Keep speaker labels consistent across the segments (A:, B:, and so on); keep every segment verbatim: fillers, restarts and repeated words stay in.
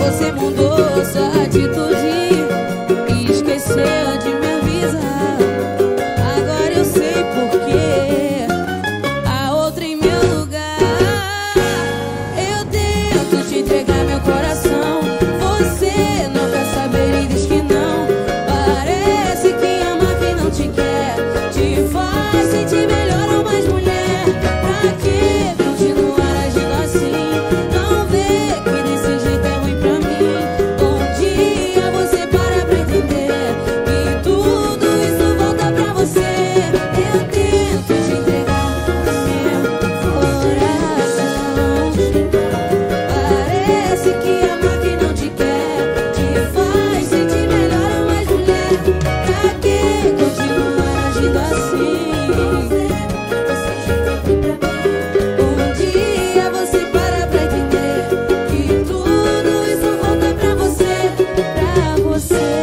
A: Você mudou sua atitude e esqueceu de me avisar. Agora eu sei porquê, a outra em meu lugar. Eu tento te entregar meu coração, você não quer saber e diz que não. Parece que ama quem não te quer, te faz sentir melhor ou mais mulher. Pra que continuar agindo assim? Não vê que desse jeito é ruim pra mim. Um dia você para pra entender que tudo isso volta pra você. Eu tento te entregar meu coração, parece que ama quem não te quer, te faz sentir melhor ou mais mulher. Pra que continuar agindo assim? Um dia você para pra entender que tudo isso volta pra você, pra você.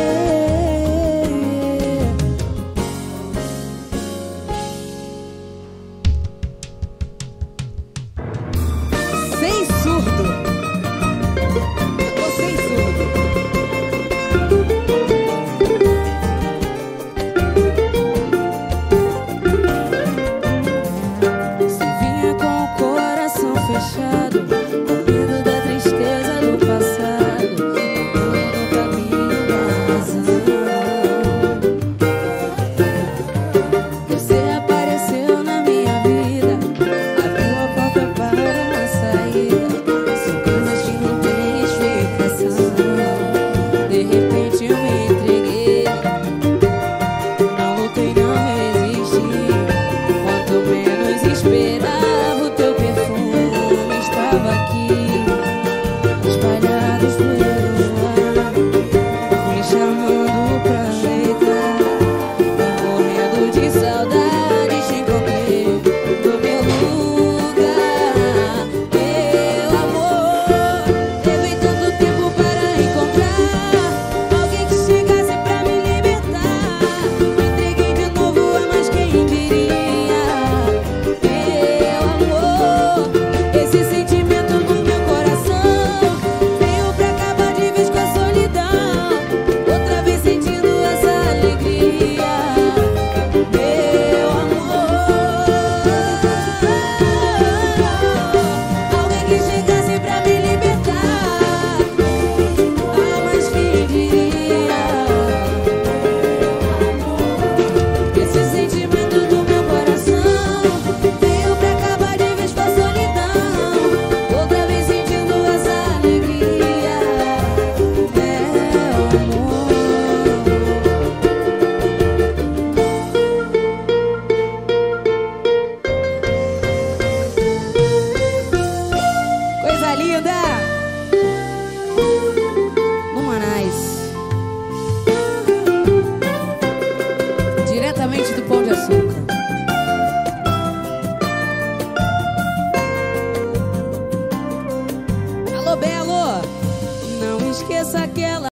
A: Sem surdo, eu tô sem surdo. Se vinha com o coração fechado, com medo da tristeza do passado, no caminho da razão. Você apareceu na minha vida, abriu a porta para uma saída. São coisas que não têm explicação. De repente eu me entreguei, não lutei, não resisti. Quanto menos esperava, o teu perfume estava aqui, espalhados pelo ar, me chamando pra deitar. Morrendo de saudade, te encontrei no meu lugar. Meu amor, levei tanto tempo para encontrar alguém que chegasse pra me libertar. Me entreguei de novo a mais quem diria. Meu amor, esse sentimento no meu coração veio pra acabar de vez com a solidão. Outra vez sentindo essa alegria. Meu amor, alguém que chegasse pra me libertar. Ah, mas quem diria? Esse sentimento do meu coração veio pra acabar de vez com a solidão. Outra vez sentindo essa alegria. Meu amor, coisa linda! No Manais, diretamente do Pão de Açúcar. Alô, Belo, não esqueça aquela